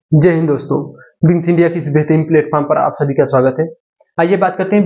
जय हिंद दोस्तों, wings India की इस बेहतरीन प्लेटफॉर्म पर आप सभी का स्वागत है। आइए बात करते हैं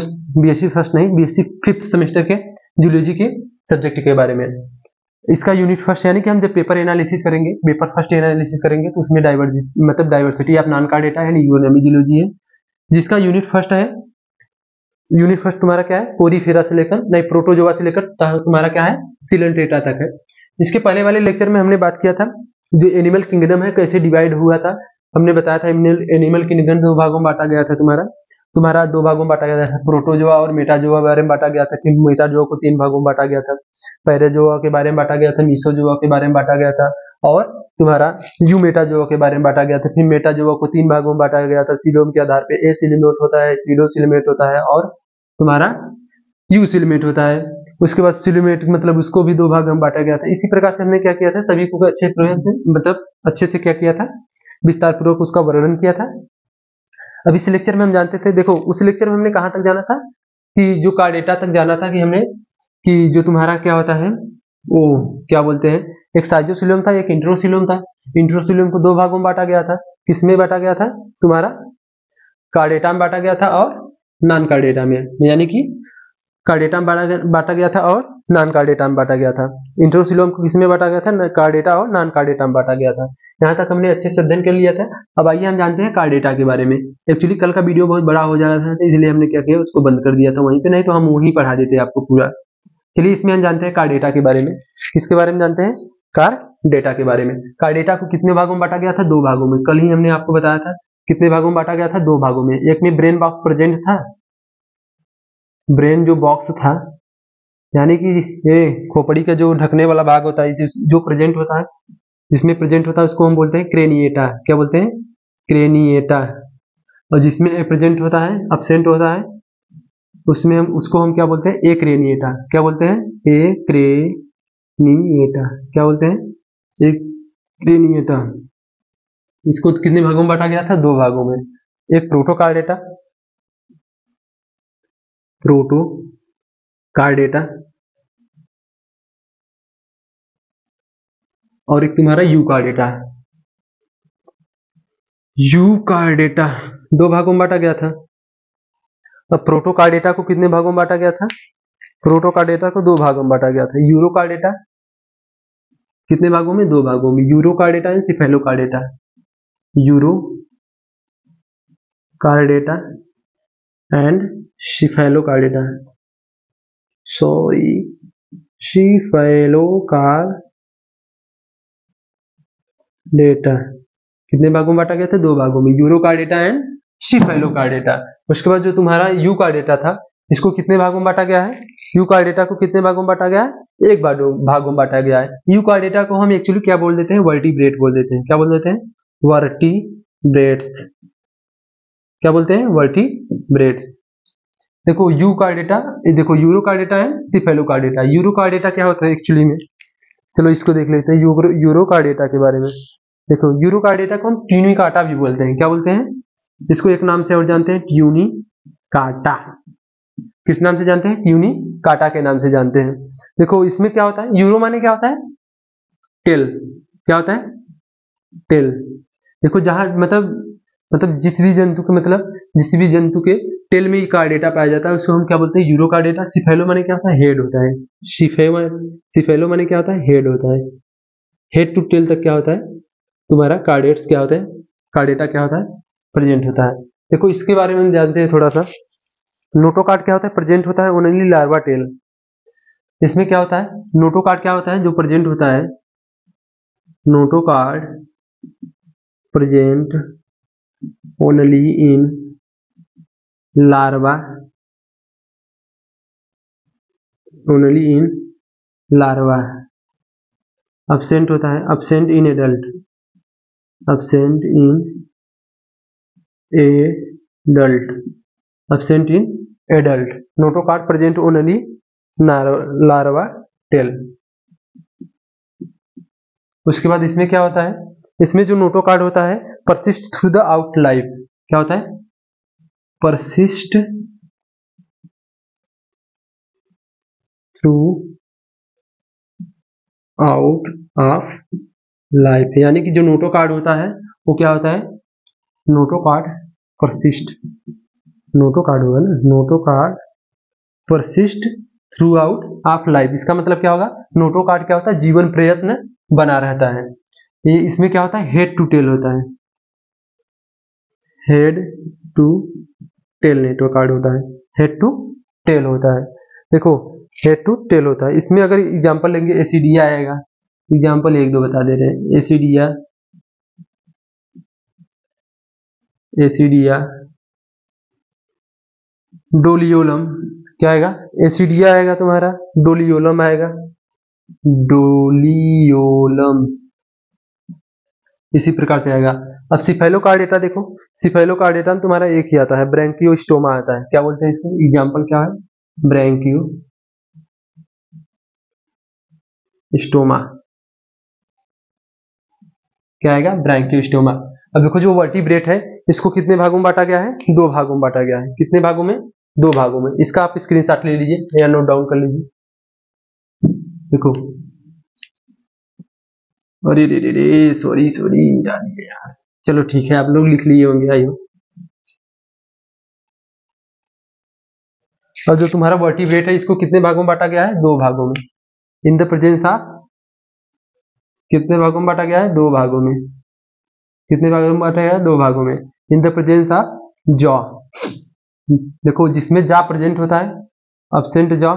बीएससी फिफ्थ सेमेस्टर के जूलॉजी के सब्जेक्ट के बारे में। इसका यूनिट फर्स्ट यानी कि हम जब पेपर एनालिसिस करेंगे, पेपर फर्स्ट एनालिसिस करेंगे तो उसमें diversity of non chordata यानी यूएनएमई जूलॉजी है, जिसका यूनिट फर्स्ट है। यूनिट फर्स्ट तुम्हारा क्या है? पोरीफेरा से लेकर प्रोटोजोआ से लेकर तुम्हारा क्या है? सिलेंट्रेटा तक है। इसके पहले वाले लेक्चर में हमने बात किया था जो एनिमल किंगडम है कैसे डिवाइड हुआ था। हमने बताया था एनिमल किंगडम दो भागों में बांटा गया था। तुम्हारा दो भागों में बांटा गया था, प्रोटोजोआ और मेटाजोआ के बारे में बांटा गया था। फिर मेटाजोआ को तीन भागों में बांटा गया था, पैराजोआ के बारे में बांटा गया था, मीसोजोआ के बारे में बांटा गया था और तुम्हारा यूमेटाजोआ के बारे में बांटा गया था। फिर मेटाजोआ को तीन भागों में बांटा गया था सीलोम के आधार पे। ए सिलोमेट होता है, सीलोसिलोमेट होता है और तुम्हारा यू सिलोमेट होता है। उसके बाद सिलोमेट मतलब उसको भी दो भाग में बांटा गया था। इसी प्रकार से हमने क्या किया था, सभी को अच्छे से क्या किया था, विस्तार पूर्वक उसका वर्णन किया था। अब इस लेक्चर में हम जानते थे, देखो उस लेक्चर में हमने कहाँ तक जाना था कि जो कार्ड डेटा तक जाना था कि हमने कि जो तुम्हारा क्या होता है वो क्या बोलते हैं, एक साइजोसिलोम था, एक इंट्रोसिलोम था। इंट्रोसिलोम को दो भागों में बांटा गया था। किसमें बांटा गया था? तुम्हारा कार्ड डेटा में बांटा गया था और नॉन कार्ड डेटा में, यानी कि कार्ड डेटा में बांटा गया था और नॉन कार्ड डेटा में बांटा गया था। इंट्रोसिलोम को किसमें बांटा गया था? कार्ड डेटा और नॉन कार्ड डेटा में बांटा गया था। यहाँ तक हमने अच्छे से अध्ययन कर लिया था। अब आइए हम जानते हैं कार्ड डेटा के बारे में। एक्चुअली कल का वीडियो बहुत बड़ा हो जा रहा था तो इसलिए हमने क्या किया, उसको बंद कर दिया था वहीं पे, नहीं तो हम वहीं पढ़ा देते आपको पूरा। चलिए इसमें हम जानते हैं कार्ड डेटा के बारे में। किसके बारे में जानते हैं? कार्ड डेटा के बारे में। कार्ड डेटा को कितने भागों में बांटा गया था? दो भागों में। कल ही हमने आपको बताया था कितने भागों में बांटा गया था? दो भागों में। एक में ब्रेन बॉक्स प्रेजेंट था, ब्रेन जो बॉक्स था यानी कि ये खोपड़ी का जो ढकने वाला भाग होता है जो प्रेजेंट होता है, जिसमें प्रेजेंट होता है उसको हम बोलते हैं क्रेनिएटा। क्या बोलते हैं? क्रेनिएटा। और जिसमें प्रेजेंट होता है, अब्सेंट होता है, उसमें हम क्या बोलते हैं? एक्रेनिएटा। क्या बोलते हैं? एक्रेनिएटा। क्या बोलते हैं? एक्रेनिएटा। इसको कितने भागों में बांटा गया था? दो भागों में। एक प्रोटोकार्डेटा, प्रोटोकार्डेटा और एक तुम्हारा यूकार्डेटा। यूकार्डेटा दो भागों में बांटा गया था। अब प्रोटोकार्डेटा को कितने भागों में बांटा गया था? प्रोटोकार्डेटा को दो भागों में बांटा गया था। यूरोकार्डेटा कितने भागों में? दो भागों में। Urochordata and cephalochordata. Urochordata and cephalochordata. Sorry, cephalochordata कितने भागों में बांटा गया था? दो भागों में। Urochordata and cephalochordata. उसके बाद जो तुम्हारा यूकार्डेटा था, इसको कितने भागों में बांटा गया है? यूकार्डेटा को कितने भागों में बांटा गया है? एक भागों में बांटा गया है। यूकार्डेटा को हम एक्चुअली क्या बोल देते हैं? वर्टिब्रेट बोल देते हैं। क्या बोल देते हैं? वर्टिब्रेट्स। क्या बोलते हैं? वर्टिब्रेट्स। देखो यूकार्डेटा, देखो यूरोकार्डेटा है, सिफेलोकार्डेटा। यूरोकार्डेटा क्या होता है एक्चुअली में? चलो इसको देख लेते हैं यूरोकार्डेटा के बारे में। देखो यूरोकार्डेटा को हम ट्यूनिकाटा भी बोलते हैं। क्या बोलते हैं? इसको एक नाम से और जानते हैं, ट्यूनिकाटा। किस नाम से जानते हैं? ट्यूनिकाटा के नाम से जानते हैं। देखो इसमें क्या होता है? यूरो माने क्या होता है? टेल। क्या होता है? टेल। देखो जहां मतलब जिस भी जंतु के टेल में कार्डेटा पाया जाता है उसको हम क्या बोलते हैं? यूरोकार्डेटा। सिफेलो माने क्या होता है? हेड होता है। सिफेलो माने क्या होता है? हेड होता है। हेड टू टेल तक क्या होता है? तुम्हारा कार्डेट्स क्या होता है? कार्डेटा क्या होता है? प्रेजेंट होता है। देखो इसके बारे में हम जानते हैं थोड़ा सा। नोटोकार्ड क्या होता है? प्रेजेंट होता है ओनली लार्वा टेल। इसमें क्या होता है? नोटोकार्ड क्या होता है? जो प्रेजेंट होता है, notochord present only in larva, only in larva. Absent होता है, absent in adult, absent in adult, absent in adult. Notochord present only larva tail. उसके बाद इसमें क्या होता है? इसमें जो नोटोकार्ड होता है persist through the out life. क्या होता है? Persist through out of life, यानी कि जो नोटोकार्ड होता है वो क्या होता है, नोटोकॉर्ड परसिस्ट, नोटोकॉर्ड होगा ना, notochord persist through out of life. इसका मतलब क्या होगा, नोटोकॉर्ड क्या होता है, जीवन प्रयत्न बना रहता है। ये इसमें क्या होता है, हेड टू टेल होता है, हेड टू टेल नोटोकॉर्ड होता है, हेड टू टेल होता है। देखो हेड टू टेल होता है। इसमें अगर एग्जांपल लेंगे एसिडिया आएगा, एग्जांपल एक दो बता दे रहे हैं, एसिडिया, एसिडिया, डोलियोलम, क्या आएगा, एसिडिया आएगा तुम्हारा, डोलियोलम आएगा, डोलियोलम, इसी प्रकार से आएगा। अब सिफेलोकार्डेटा देखो, सिफेलोकार्डेटा में तुम्हारा एक ही आता है, ब्रैंकियोस्टोमा आता है। क्या बोलते हैं इसको, एग्जांपल क्या है, ब्रैंकियोस्टोमा, क्या आएगा, ब्रैंकियोस्टोमा। अब देखो जो वर्टिब्रेट है इसको कितने भागों में बांटा गया है, दो भागों में बांटा गया है। कितने भागों में, दो भागों में। इसका आप स्क्रीनशॉट ले लीजिए या नोट डाउन कर लीजिए। देखो, अरे रे रे रे, सॉरी सॉरी यार, चलो ठीक है, आप लोग लिख लिए होंगे आई हो। और जो तुम्हारा वर्टिब्रेट है इसको कितने भागों में बांटा गया है, दो भागों में। इन द प्रेजेंस ऑफ, कितने भागों में बांटा गया है, दो भागों में। कितने भागों में बांटा गया है, दो भागों में। In the presence of jaw, देखो जिसमें जा प्रेजेंट होता है, अब्सेंट जॉ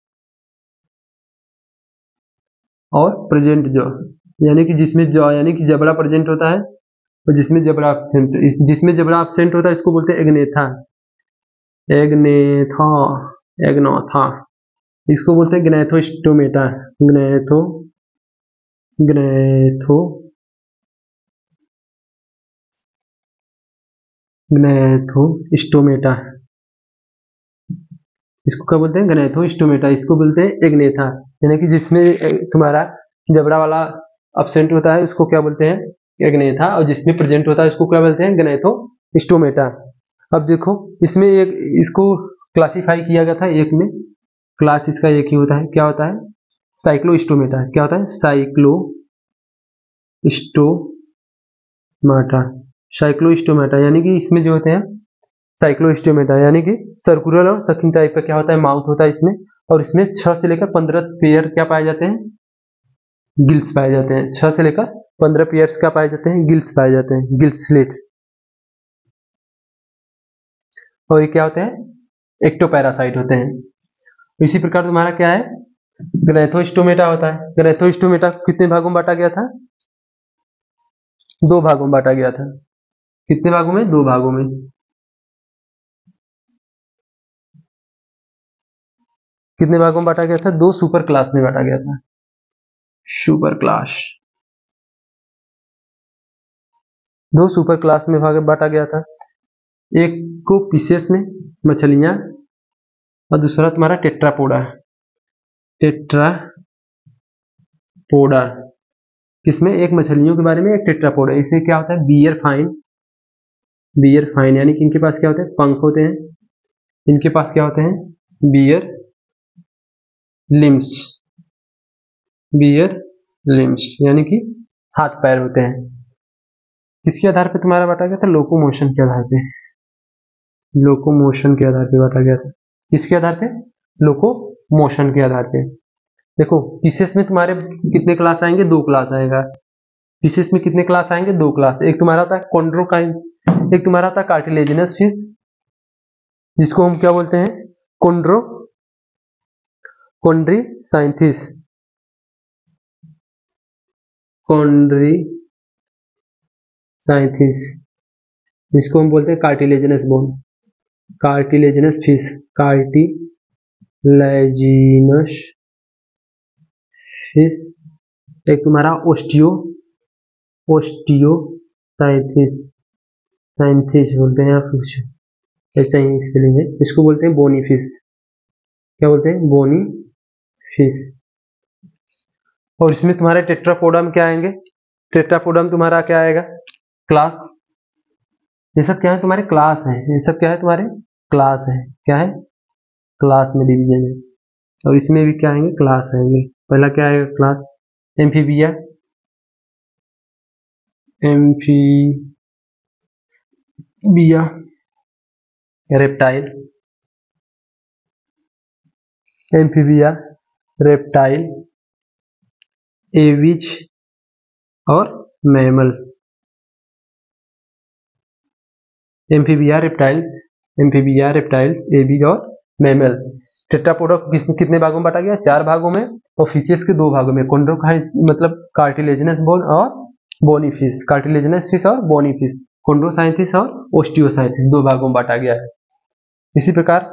और प्रेजेंट जॉ, यानी कि जिसमें जॉ यानी कि जबड़ा प्रेजेंट होता है और जिसमें जबड़ा एब्सेंट, जिसमें जबड़ा एब्सेंट होता है इसको बोलते हैं एग्नेथा, एग्नेथा, एग्नोथा। इसको बोलते हैं ग्नैथोस्टोमेटा, ग्नैथो, ग्नैथो, ग्नैथोस्टोमेटा, इसको क्या बोलते हैं, ग्नैथोस्टोमेटा। इसको बोलते हैं एग्नेथा, यानी कि जिसमें तुम्हारा जबड़ा वाला एब्सेंट होता है उसको क्या बोलते हैं, एग्नेथा, और जिसमें प्रेजेंट होता है उसको क्या बोलते हैं, ग्नैथोस्टोमेटा। अब देखो इसमें एक, इसको क्लासिफाई किया गया था एक में, क्लास इसका एक ही होता है, क्या होता है, साइक्लोस्टोमेटा। क्या होता है, साइक्लोस्टोमाटा, साइक्लोस्टोमेटा, यानी कि इसमें जो होते हैं साइक्लोस्टोमेटा, यानी कि सर्कुलर और सकिंग टाइप का क्या होता है, माउथ होता है इसमें। और इसमें 6 से लेकर 15 पेयर क्या पाए जाते हैं, गिल्स पाए जाते हैं। 6 से लेकर 15 पेयर्स क्या पाए जाते हैं, गिल्स पाए जाते हैं, गिल्स स्लिट। और ये क्या होते हैं, एक्टोपैरासाइट होते हैं। इसी प्रकार तुम्हारा क्या है, ग्नैथोस्टोमेटा होता है। ग्नैथोस्टोमेटा कितने भागों में बांटा गया था, दो भागों में बांटा गया था। कितने भागों में, दो भागों में। कितने भागों में बांटा गया था, दो सुपर क्लास में बांटा गया था, सुपर क्लास, दो सुपर क्लास में भाग बांटा गया था। एक को पीसेस में, मछलियां, और दूसरा तुम्हारा टेट्रापोडा, टेट्रापोडा। किसमें, एक मछलियों के बारे में, एक टेट्रापोडा। इसे क्या होता है, बियर फाइन, बियर फाइन, यानी कि इनके पास क्या होते हैं, पंख होते हैं। इनके पास क्या होते हैं, बियर लिम्स, बियर लिम्स, यानी कि हाथ पैर होते हैं। किसके आधार पे तुम्हारा बांटा गया था, लोकोमोशन के आधार पे, लोकोमोशन के आधार पे बांटा गया था। किसके आधार पे, लोकोमोशन के आधार पे। देखो पीसेस में तुम्हारे कितने क्लास आएंगे, दो क्लास आएगा। पीसेस में कितने क्लास आएंगे, दो क्लास। एक तुम्हारा था कॉन्ड्रोकाइन, एक तुम्हारा था कार्टिलेजिनस फिश, जिसको हम क्या बोलते हैं, कॉन्ड्रीसाइंथिस, कॉन्ड्रीसाइंथिस, जिसको हम बोलते हैं cartilaginous bone, cartilaginous fish, cartilaginous fish. एक तुम्हारा ओस्टियोसाइंथिस, साइंथिस बोलते हैं आप कुछ ऐसा ही स्पेलिंग है। इसको बोलते हैं बोनी फिश, क्या बोलते हैं, बोनी फिश। और इसमें तुम्हारे टेट्रापोडम क्या आएंगे, टेट्रापोडम तुम्हारा क्या आएगा, क्लास। ये सब क्या है, तुम्हारे क्लास है, ये सब क्या है, तुम्हारे क्लास है। क्या है, क्लास में डिवीजन है। और इसमें भी क्या आएंगे, क्लास आएंगे। पहला क्या आएगा, class, amphibia, amphibia, reptile, amphibia, reptile, aves और मैमल्स। एम्फीबिया, रेप्टाइल्स, एविज और मैमल। टेट्रापोडा कितने भागों में बांटा गया? 4 भागों में, और फिशेस के 2 भागों में, कॉन्ड्रोकाइट मतलब कार्टिलेजिनस बोन और बोनी फिश, कार्टिलेजिनस फिश और बोनी फिश, कॉन्ड्रोसाइंथिस और ओस्टियोसाइंथिस 2 भागों में बांटा गया है। इसी प्रकार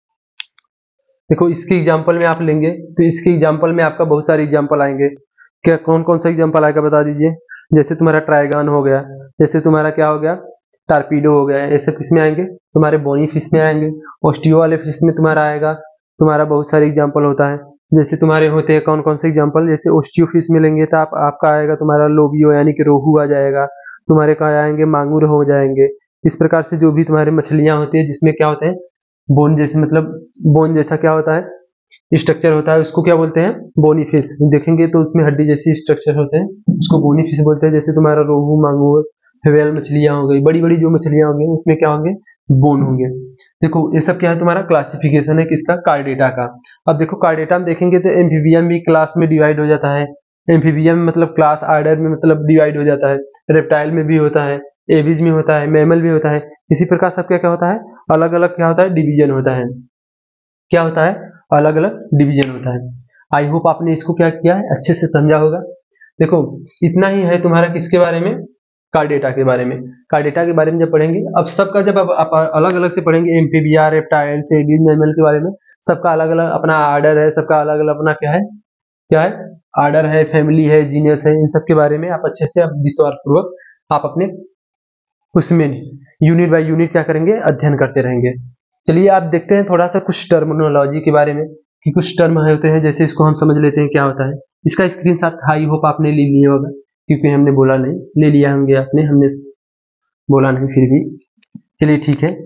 देखो इसके एग्जाम्पल में आप लेंगे तो इसके एग्जाम्पल में आपका बहुत सारे एग्जाम्पल आएंगे। क्या कौन कौन सा एग्जाम्पल आएगा बता दीजिए। जैसे तुम्हारा ट्राइगन हो गया, जैसे तुम्हारा क्या हो गया, टारपीडो हो गया, ऐसे फिश में आएंगे, तुम्हारे बोनी फिश में आएंगे, ऑस्टियो वाले फिश में तुम्हारा आएगा। तुम्हारा बहुत सारे एग्जाम्पल होता है, जैसे तुम्हारे होते हैं कौन कौन से एग्जाम्पल, जैसे ऑस्टियो फिश में लेंगे तो आपका आएगा तुम्हारा लोबियो यानी कि रोहू आ जाएगा, तुम्हारे कहाँ आएंगे मांगुर हो जाएंगे। इस प्रकार से जो भी तुम्हारे मछलियां होती है जिसमें क्या होते हैं बोन जैसे, मतलब बोन जैसा क्या होता है स्ट्रक्चर होता है, उसको क्या बोलते हैं, बोनी फिश। देखेंगे तो उसमें हड्डी जैसी स्ट्रक्चर होते हैं, उसको बोनी फिश बोलते हैं। जैसे तुम्हारा रोहू, मांगुर, व्हेल मछलियां हो गई, बड़ी बड़ी जो मछलियां होंगी उसमें क्या होंगे, बोन होंगे। देखो ये सब क्या है, तुम्हारा क्लासिफिकेशन है किसका, कार्डेटा का। अब देखो कार्डेटा में देखेंगे तो एम्फीबियम भी क्लास में डिवाइड हो जाता है, एम्फीबियम मतलब क्लास आर्डर में मतलब डिवाइड हो जाता है, रेप्टाइल में भी होता है, एविज में होता है, मैमल भी होता है। इसी प्रकार सब क्या क्या होता है, अलग अलग क्या होता है, डिवीजन होता है। क्या होता है, अलग अलग डिवीजन होता है। आई होप आपने इसको क्या किया है, अच्छे से समझा होगा। देखो इतना ही है तुम्हारा किसके बारे में, कार्डेटा के बारे में। कार्डेटा के बारे में जब पढ़ेंगे, अब सबका जब आप अलग अलग से पढ़ेंगे, एम्फीबिया, रेप्टाइल्स, एविज, मैमल के बारे में, सबका अलग अलग अपना आर्डर है, सबका अलग अलग अपना क्या है आर्डर है, फैमिली है, जीनस है, इन सब के बारे में आप अच्छे से विस्तार पूर्वक आप अपने उसमें यूनिट बाय यूनिट क्या करेंगे, अध्ययन करते रहेंगे। चलिए आप देखते हैं थोड़ा सा कुछ टर्मिनोलॉजी के बारे में, कि कुछ टर्म होते हैं, जैसे इसको हम समझ लेते हैं क्या होता है। इसका स्क्रीनशॉट आई होप आपने ले लिया होगा, क्योंकि हमने बोला नहीं, ले लिया होंगे आपने, हमने बोला नहीं फिर भी। चलिए ठीक है,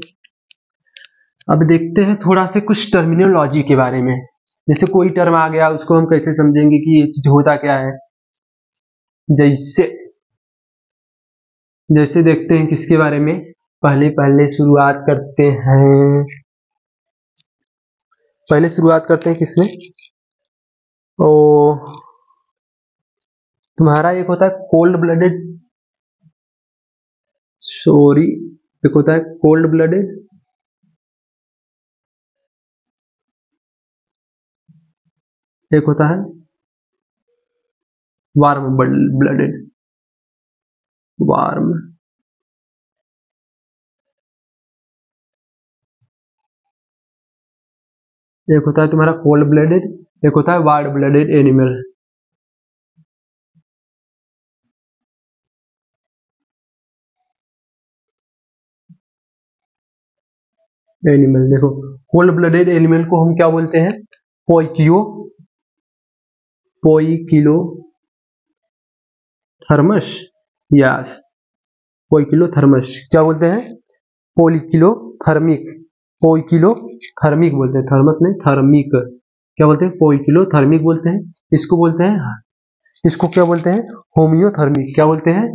अब देखते हैं थोड़ा से कुछ टर्मिनोलॉजी के बारे में। जैसे कोई टर्म आ गया उसको हम कैसे समझेंगे कि ये चीज होता क्या है। जैसे देखते हैं किसके बारे में, पहले शुरुआत करते हैं किसमें, ओ तुम्हारा एक होता है कोल्ड ब्लडेड, एक होता है कोल्ड ब्लडेड, एक होता है वार्म ब्लडेड, वार्म, एक होता है तुम्हारा कोल्ड ब्लडेड, एक होता है वार्म ब्लडेड एनिमल। देखो कोल्ड ब्लडेड एनिमल को हम क्या बोलते हैं, पोइकिलोथर्मस, यस पोइकिलोथर्मस क्या बोलते हैं, पोइकिलोथर्मिक बोलते हैं, थर्मस नहीं थर्मिक, क्या बोलते हैं, पोइकिलोथर्मिक बोलते हैं। इसको बोलते हैं, इसको क्या बोलते हैं, होमियोथर्मिक, क्या बोलते हैं,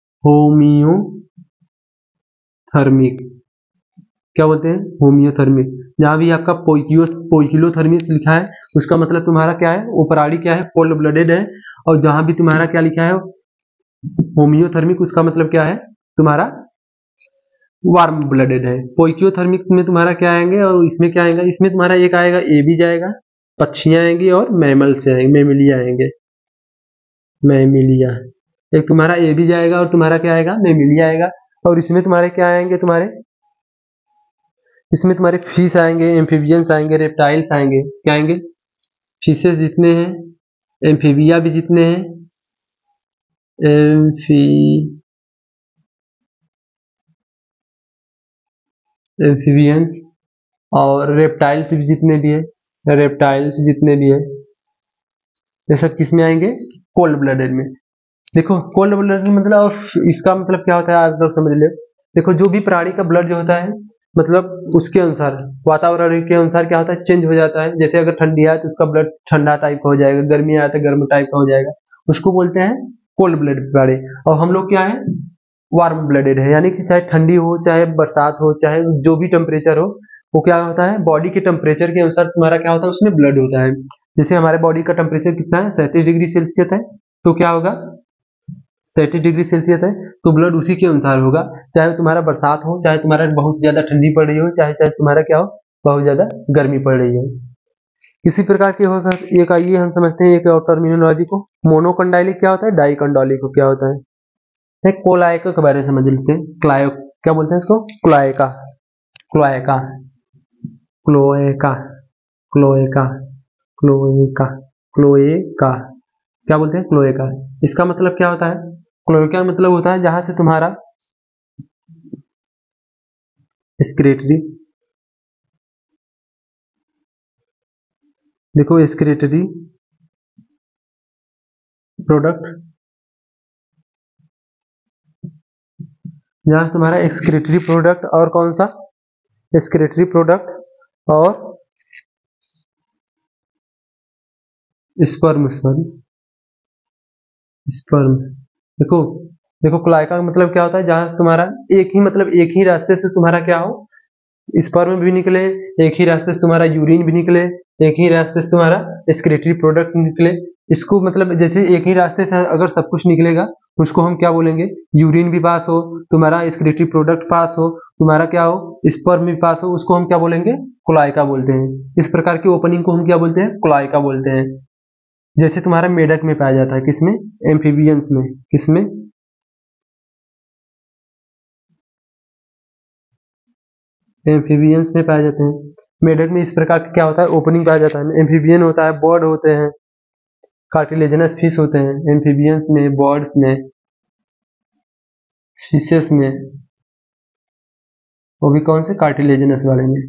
होमियोथर्मिक, क्या बोलते हैं, होमियोथर्मिक। जहां भी आपका पोइकिलोथर्मिक लिखा है उसका मतलब तुम्हारा क्या है, उपराड़ी क्या है, कोल्ड ब्लडेड है, और जहां भी तुम्हारा क्या लिखा है होमियोथर्मिक उसका मतलब क्या है, तुम्हारा वार्म ब्लडेड है। पोइकियोथर्मिक में तुम्हारा क्या आएंगे, और इसमें क्या आएगा, इसमें तुम्हारा एक आएगा एबी जाएगा, पक्षियां आएंगी और मैमल से आएंगे, मैमिलिया आएंगे, मैमिलिया, एक तुम्हारा एबी जाएगा और तुम्हारा क्या आएगा, मैमिलिया आएगा। और इसमें तुम्हारे क्या आएंगे, इसमें तुम्हारे फिश आएंगे, एम्फीबियंस आएंगे, रेप्टाइल्स आएंगे, क्या आएंगे, फिशेस जितने हैं, एम्फीबिया भी जितने हैं, एम्फीबियंस और रेप्टाइल्स भी जितने भी है, ये सब किस में आएंगे, कोल्ड ब्लडेड में। देखो कोल्ड ब्लडेड मतलब, और इसका मतलब क्या होता है आज तक समझ ले। देखो जो भी प्राणी का ब्लड जो होता है, मतलब उसके अनुसार वातावरण के अनुसार क्या होता है, चेंज हो जाता है। जैसे अगर ठंडी आए तो उसका ब्लड ठंडा टाइप का हो जाएगा, गर्मी आए तो गर्म टाइप का हो जाएगा, उसको बोलते हैं कोल्ड ब्लडेड बॉडी, और हम लोग क्या है, वार्म ब्लडेड है, यानी कि चाहे ठंडी हो, चाहे बरसात हो, चाहे जो भी टेम्परेचर हो, वो क्या होता है, बॉडी के टेम्परेचर के अनुसार तुम्हारा क्या होता है, उसमें ब्लड होता है। जैसे हमारे बॉडी का टेम्परेचर कितना है, 37 डिग्री सेल्सियस है, तो क्या होगा, 37 डिग्री सेल्सियस है, तो ब्लड उसी के अनुसार होगा। चाहे तुम्हारा बरसात हो, चाहे तुम्हारा बहुत ज्यादा ठंडी पड़ रही हो, चाहे तुम्हारा क्या हो, बहुत ज्यादा गर्मी पड़ रही है। इसी प्रकार के होगा एक, आइए हम समझते हैं एक और टर्मिनोलॉजी को। मोनोकंडाइलिक क्या होता है, डाइकंडाइलिक क्या होता है, कोलायका के बारे में समझ लेते हैं। क्लायो क्या बोलते हैं इसको, cloaca, cloaca, cloaca, cloaca, cloaca, cloaca, क्या बोलते हैं, क्लोएका। इसका मतलब क्या होता है, क्लोएका मतलब होता है जहां से तुम्हारा एक्सक्रीटरी, देखो एक्सक्रीटरी प्रोडक्ट, जहां से तुम्हारा एक्सक्रीटरी प्रोडक्ट और कौन सा, एक्सक्रीटरी प्रोडक्ट और स्पर्म, स्पर्म, स्पर्म। देखो देखो क्लाइका का मतलब क्या होता है, जहां तुम्हारा एक ही मतलब एक ही रास्ते से तुम्हारा क्या हो, स्पर्म भी निकले, एक ही रास्ते से तुम्हारा यूरिन भी निकले, एक ही रास्ते से तुम्हारा एक्सक्रीटरी प्रोडक्ट निकले। इसको मतलब जैसे एक ही रास्ते से अगर सब कुछ निकलेगा, उसको हम क्या बोलेंगे, यूरिन भी पास हो, तुम्हारा एक्सक्रीटरी प्रोडक्ट पास हो, तुम्हारा क्या हो, स्पर्म भी पास हो, उसको हम क्या बोलेंगे, क्लाइका बोलते हैं। इस प्रकार की ओपनिंग को हम क्या बोलते हैं, क्लाइका बोलते हैं। जैसे तुम्हारा मेढक में पाया जाता है, किसमें, एम्फीबियंस में, किसमें, एम्फीबियंस में पाए जाते हैं। मेढक में इस प्रकार का क्या होता है, ओपनिंग पाया जाता है। एम्फीबियन होता है, बर्ड होते हैं, कार्टिलेजनस फिश होते हैं, एम्फीबियंस में, बर्ड्स में, फिशेस में, वो भी कौन से, कार्टिलेजनस वाले में।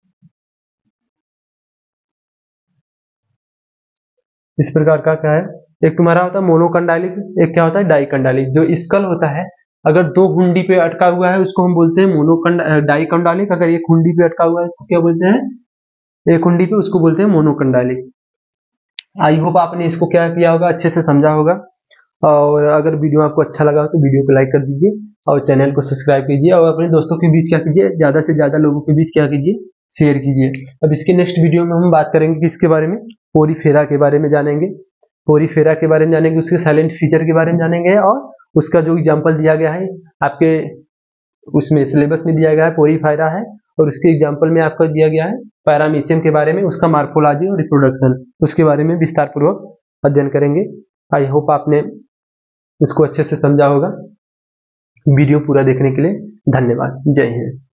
इस प्रकार का क्या है, एक तुम्हारा होता है मोनोकंडालिक, एक क्या होता है, डाइकंडालिक। जो स्कल होता है अगर दो हुंडी पे अटका हुआ है, उसको हम बोलते हैं डाइकंडालिक। अगर एक हुंडी पे अटका हुआ है, उसको क्या बोलते हैं, एक हुंडी पे, उसको बोलते हैं मोनोकंडालिक। आई होप आपने इसको क्या किया होगा, अच्छे से समझा होगा। और अगर वीडियो आपको अच्छा लगा हो तो वीडियो को लाइक कर दीजिए और चैनल को सब्सक्राइब कीजिए, और अपने दोस्तों के बीच क्या कीजिए, ज्यादा से ज्यादा लोगों के बीच क्या कीजिए, शेयर कीजिए। अब इसके नेक्स्ट वीडियो में हम बात करेंगे किसके बारे में, पोरीफेरा के बारे में जानेंगे, पोरीफेरा के बारे में जानेंगे, उसके साइलेंट फीचर के बारे में जानेंगे, और उसका जो एग्जाम्पल दिया गया है आपके उसमें सिलेबस में दिया गया है, पोरीफेरा है, और उसके एग्जाम्पल में आपको दिया गया है पैरामीशियम के बारे में, उसका मार्फोलॉजी और रिप्रोडक्शन, उसके बारे में विस्तार पूर्वक अध्ययन करेंगे। आई होप आपने इसको अच्छे से समझा होगा। वीडियो पूरा देखने के लिए धन्यवाद। जय हिंद।